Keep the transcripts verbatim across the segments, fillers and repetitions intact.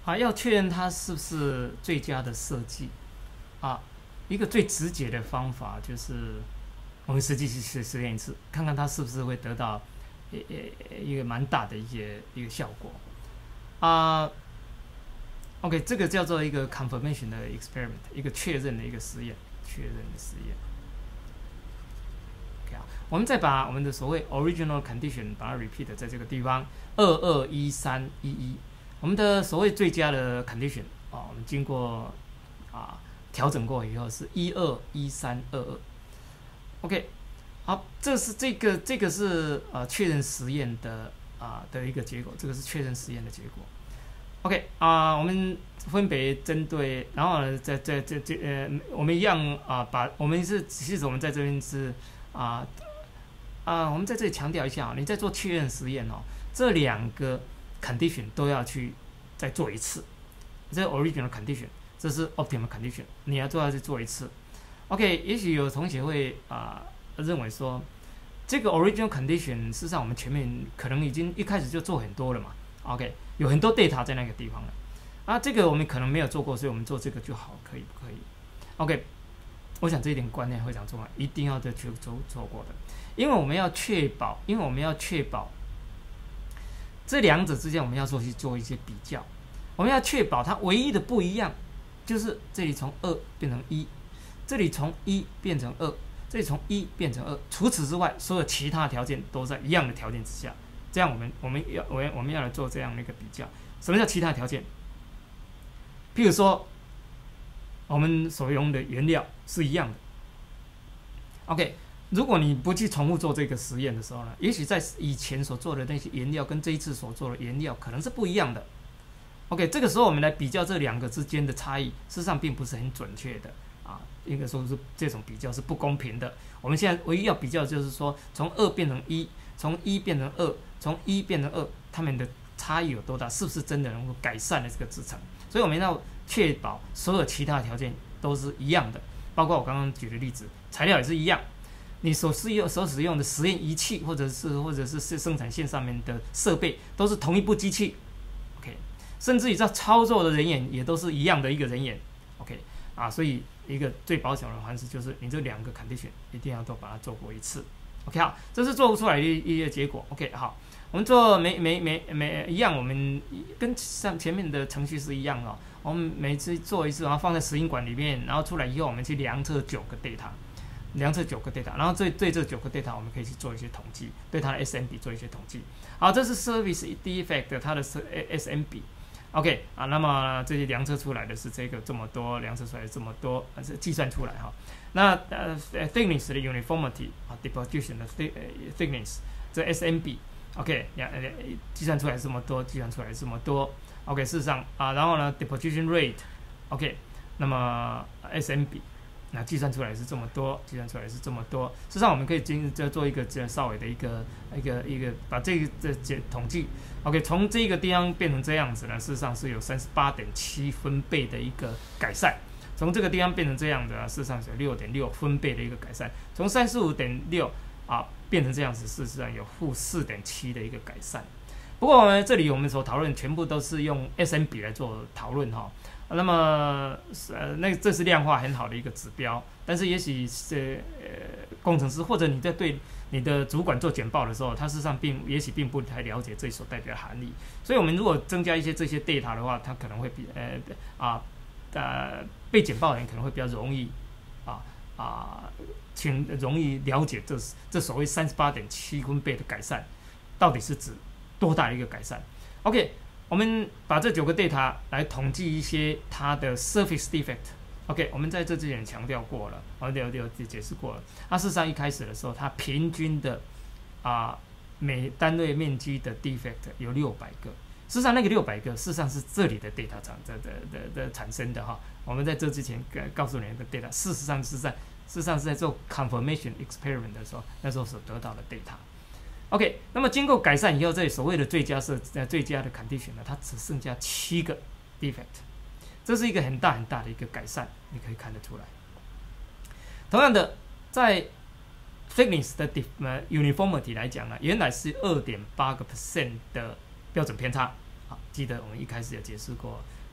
啊，要确认它是不是最佳的设计啊，一个最直接的方法就是我们实际去实实验一次，看看它是不是会得到一一个蛮大的一些一个效果啊。OK， 这个叫做一个 confirmation 的 experiment， 一个确认的一个实验，确认的实验。OK 啊，我们再把我们的所谓 original condition 把它 repeat 在这个地方，二二一三一一，我们的所谓最佳的 condition 啊，我们经过啊调整过以后是一二一三二二。OK， 好，这是这个这个是呃确认实验的啊的一个结果，这个是确认实验的结果。OK 啊、呃，我们分别针对，然后呢，在在这这呃，我们一样啊、呃，把我们是其实我们在这边是啊啊、呃，我们在这里强调一下，你在做确认实验哦，这两个 condition 都要去再做一次，这是 original condition， 这是 optimal condition， 你要都要去做一次。OK， 也许有同学会啊、呃、认为说，这个 original condition 事实上我们前面可能已经一开始就做很多了嘛。OK， 有很多 data 在那个地方了，啊，这个我们可能没有做过，所以我们做这个就好，可以不可以 ？OK， 我想这一点观念非常重要，一定要去做做过的，因为我们要确保，因为我们要确保这两者之间我们要做去做一些比较，我们要确保它唯一的不一样就是这里从二变成一，这里从一变成二，这里从一变成二，除此之外，所有其他条件都在一样的条件之下。这样我们我们要我们我们要来做这样的一个比较。什么叫其他条件？譬如说，我们所用的原料是一样的。OK， 如果你不去重复做这个实验的时候呢，也许在以前所做的那些原料跟这一次所做的原料可能是不一样的。OK， 这个时候我们来比较这两个之间的差异，事实上并不是很准确的啊，应该说是这种比较是不公平的。我们现在唯一要比较就是说，从二变成一，从一变成二。从一变成二，它们的差异有多大？是不是真的能够改善了这个制程？所以我们要确保所有其他条件都是一样的，包括我刚刚举的例子，材料也是一样。你所使用所使用的实验仪器，或者是或者是生产线上面的设备，都是同一部机器。OK， 甚至于在操作的人员也都是一样的一个人员。OK， 啊，所以一个最保守的方式就是你这两个 condition 一定要都把它做过一次。OK， 好，这是做不出来的一些结果。OK， 好。我们做每每每每一样，我们跟上前面的程序是一样的、哦。我们每次做一次，然后放在石英管里面，然后出来以后，我们去量测九个 data， 量测九个 data， 然后对对这九个 data， 我们可以去做一些统计，对它的 S M 比做一些统计。好，这是 service defect 它的 S M 比。OK 啊，那么这些量测出来的是这个这么多，量测出来的这么多，呃，是计算出来哈。那呃 thickness 的 uniformity 啊 ，deposition 的 thickness 这 S M 比。OK， 计算出来这么多，计算出来这么多。OK， 事实上啊，然后呢 ，deposition rate，OK， 那么 S M 比，那计算出来是这么多，计算出来是这么多。事实上，我们可以今这做一个这稍微的一个一个一个把这个这这统计。OK， 从这个地方变成这样子呢，事实上是有三十八点七分贝的一个改善。从这个地方变成这样的，事实上是有六点六分贝的一个改善。从三十五点六啊。变成这样子，事实上有负四点七的一个改善。不过呢，这里我们所讨论全部都是用 S M 比来做讨论哈。那么呃，那这是量化很好的一个指标，但是也许是呃工程师或者你在对你的主管做简报的时候，他事实上并也许并不太了解这所代表的含义。所以我们如果增加一些这些 data 的话，它可能会比呃啊呃被简报的人可能会比较容易啊啊。请容易了解这这所谓三十八点七分贝的改善，到底是指多大的一个改善 ？OK， 我们把这九个 data 来统计一些它的 surface defect。OK， 我们在这之前强调过了，我有有解释过了。它事实上一开始的时候，它平均的啊、呃、每单位面积的 defect 有六百个。事实上，那个六百个事实上是这里的 data 产的的的的产生的哈。我们在这之前告诉你的 data， 事实上是在事实上是在做 confirmation experiment 的时候，那时候所得到的 data。OK， 那么经过改善以后，这里所谓的最佳设呃最佳的 condition 呢，它只剩下七个 defect， 这是一个很大很大的一个改善，你可以看得出来。同样的，在 thickness 的 uniformity 来讲呢，原来是 二点八个 percent 的标准偏差。好，记得我们一开始有解释过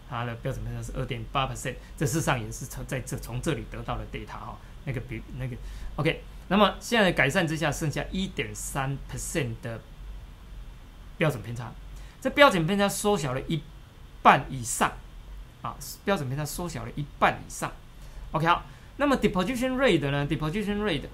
它的标准偏差是 二点八 percent， 这事实上也是从在这从这里得到的 data 哈，那个比那个 OK。那么现在改善之下，剩下 一点三 percent 的标准偏差，这标准偏差缩小了一半以上啊，标准偏差缩小了一半以上。OK 好，那么 deposition rate 呢 ？deposition rate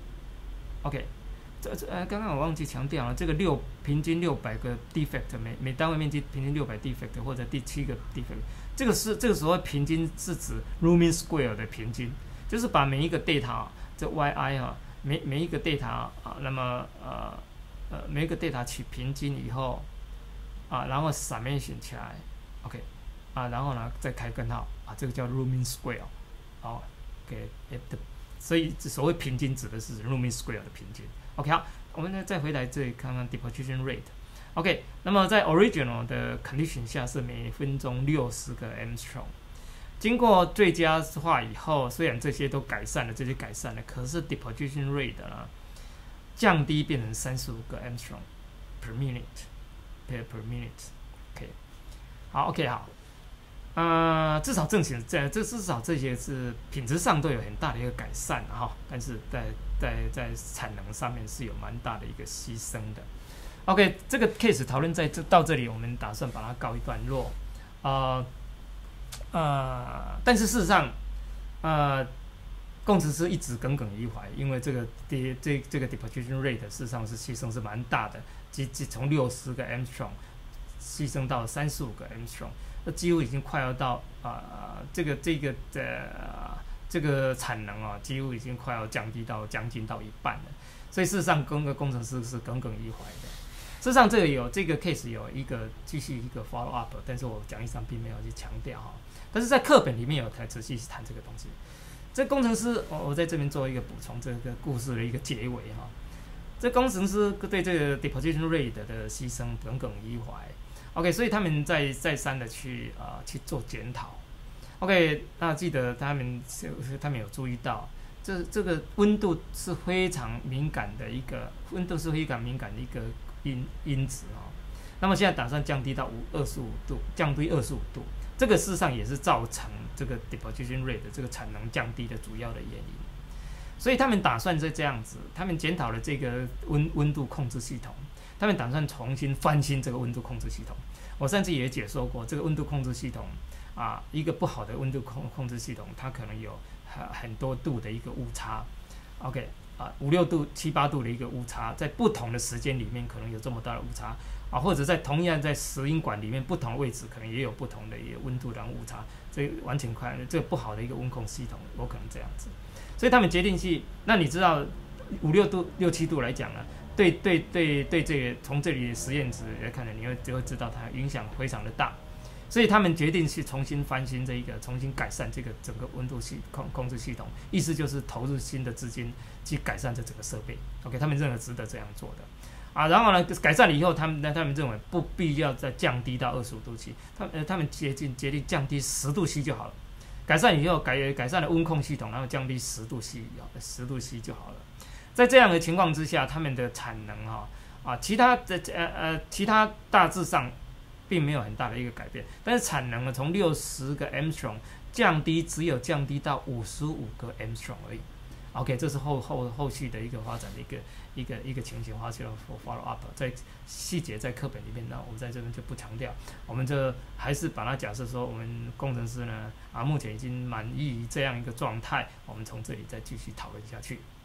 OK。这这呃，刚刚我忘记强调了，这个六平均六百个 defect， 每每单位面积平均六百 defect 或者第七个 defect， 这个是这个时候平均是指 rooming square 的平均，就是把每一个 data 这 yi 啊，每每一个 data 啊，那么呃呃每一个 data 取平均以后啊，然后 summation 起来 ，OK 啊，然后呢再开根号啊，这个叫 rooming square， 哦 ，OK， 所以所谓平均指的是 rooming square 的平均。OK 好，我们呢再回来这里看看 deposition rate。OK， 那么在 original 的 condition 下是每分钟六十个 Armstrong， 经过最佳化以后，虽然这些都改善了，这些改善了，可是 deposition rate 呢降低变成三十五个 Armstrong per minute per per minute。OK， 好 ，OK 好。呃，至少证明这这至少这些是品质上都有很大的一个改善哈，但是在在在产能上面是有蛮大的一个牺牲的。OK， 这个 case 讨论在这到这里，我们打算把它告一段落。呃呃，但是事实上，呃，工程师一直耿耿于怀，因为这个这这这个 deposition rate 事实上是牺牲是蛮大的，即即从六十个 Armstrong 牺牲到三十五个 Armstrong。那几乎已经快要到啊、呃，这个这个的、呃、这个产能啊，几乎已经快要降低到将近到一半了。所以事实上，工个工程师是耿耿于怀的。事实上，这个有这个 case 有一个继续一个 follow up， 但是我讲义上并没有去强调哈。但是在课本里面有才仔细谈这个东西。这工程师，我我在这边做一个补充，这个故事的一个结尾哈。这工程师对这个 deposition rate 的牺牲耿耿于怀。OK， 所以他们再再三的去啊、呃、去做检讨。OK， 那记得他们他们有注意到，这这个温度是非常敏感的一个温度是非常敏感的一个因因子哦。那么现在打算降低到二十五度，降低二十五度，这个事实上也是造成这个 deposition rate 这个产能降低的主要的原因。所以他们打算是这样子，他们检讨了这个温温度控制系统。他们打算重新翻新这个温度控制系统。我上次也解说过，这个温度控制系统啊，一个不好的温度控控制系统，它可能有很很多度的一个误差。OK 啊，五六度、七八度的一个误差，在不同的时间里面可能有这么大的误差啊，或者在同样在石英管里面不同位置可能也有不同的一个温度的误差，这个完全看这个不好的一个温控系统有可能这样子。所以他们决定去，那你知道五六度、六七度来讲呢？对对对对，这个从这里的实验值来看呢，你会就会知道它影响非常的大，所以他们决定去重新翻新这一个，重新改善这个整个温度系控控制系统，意思就是投入新的资金去改善这整个设备。OK， 他们认为值得这样做的啊。然后呢，改善了以后，他们他们认为不必要再降低到二十五度 C， 他们他们决定决定降低十度 C 就好了。改善以后改改善了温控系统，然后降低十度 C， 十度 C 就好了。在这样的情况之下，他们的产能哈啊，其他的呃呃其他大致上并没有很大的一个改变，但是产能呢从六十个 Armstrong 降低，只有降低到五十五个 Armstrong 而已。OK， 这是后后后续的一个发展的一个一个一个情形，发去了 follow up， 在细节在课本里面，那我们在这边就不强调，我们这还是把它假设说，我们工程师呢啊目前已经满意于这样一个状态，我们从这里再继续讨论下去。